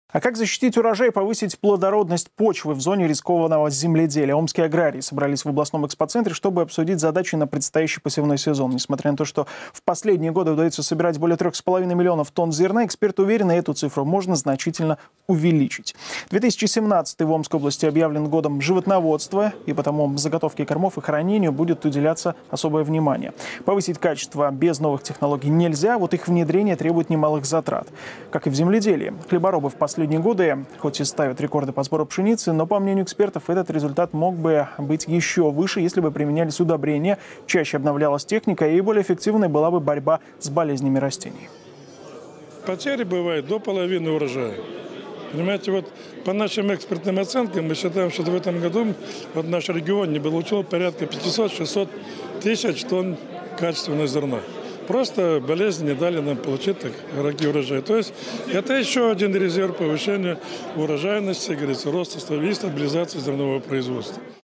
А как защитить урожай и повысить плодородность почвы в зоне рискованного земледелия? Омские аграрии собрались в областном экспоцентре, чтобы обсудить задачи на предстоящий посевной сезон. Несмотря на то, что в последние годы удается собирать более 3,5 миллионов тонн зерна, эксперты уверены, эту цифру можно значительно увеличить. 2017 в Омской области объявлен годом животноводства, и потому заготовке кормов и хранению будет уделяться особое внимание. Повысить качество без новых технологий нельзя, вот их внедрение требует немалых затрат. Как и в земледелии. Хлеборобы в последние годы хоть и ставят рекорды по сбору пшеницы, но, по мнению экспертов, этот результат мог бы быть еще выше, если бы применялись удобрения, чаще обновлялась техника и более эффективной была бы борьба с болезнями растений. Потери бывают до половины урожая. Понимаете, вот по нашим экспертным оценкам мы считаем, что в этом году вот наш регион не получил порядка 500-600 тысяч тонн качественного зерна. Просто болезни не дали нам получить такие урожаи. То есть это еще один резерв повышения урожайности, говорится, роста и стабилизации зернового производства.